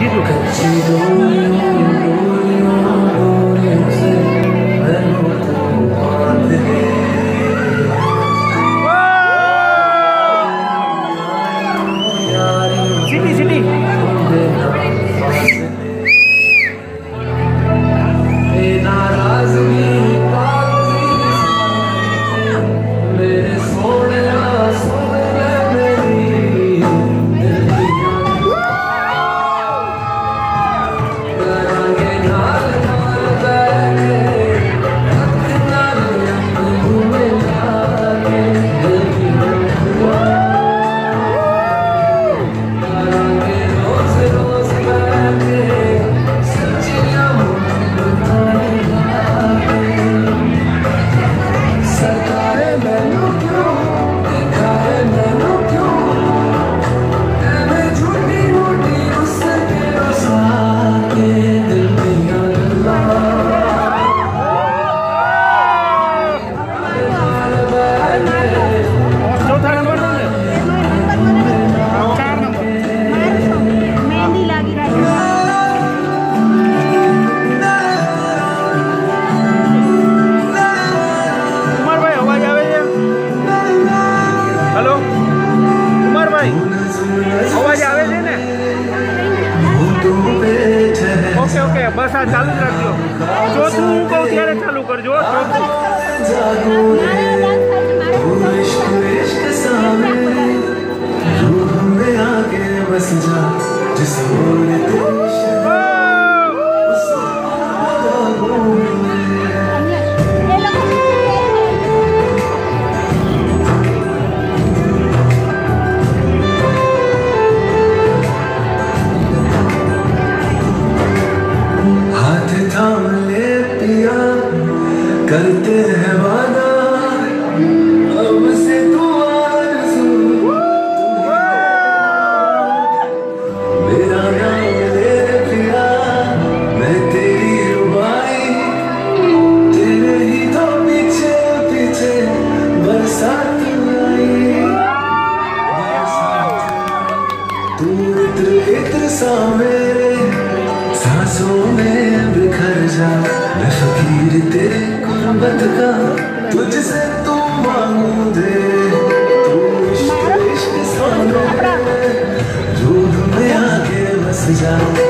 City city अवाज आवे छे ने ओके ओके बस आ चालू ज राखજો चौथું હું કહું ત્યારે ચાલુ કરજો करते हैं वादा अब से तू आरज़ू मेरा नाम ले पिया मैं तेरी रुबाई तेरे ही तो पीछे पीछे बरसात आई तू इत्र इत्र सा मेरे सांसों में बिखर जा मैं फकीर तेरे गुर्बत का तुझसे तू मांगू दे तू इश्क इश्क सा मेरे रूह में आके बस जा।